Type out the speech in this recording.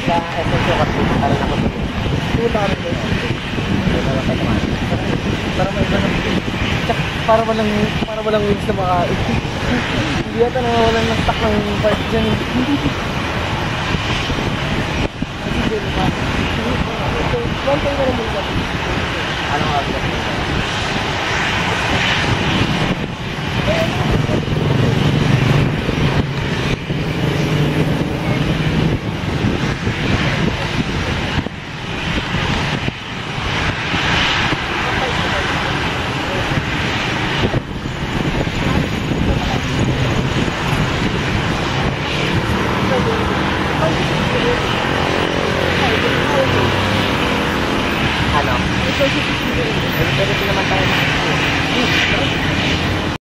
Kaya SSO kasi para na ko dito. Puta ka rin kayo. Wala lang kayo naman. Para may iba ng tsaka para walang wings na makain. Hindi yata na walang nag-stock ng part dyan. Kasi dyan pa. One time na rin muna. Anong agad? Ano? Pwede naman tayo.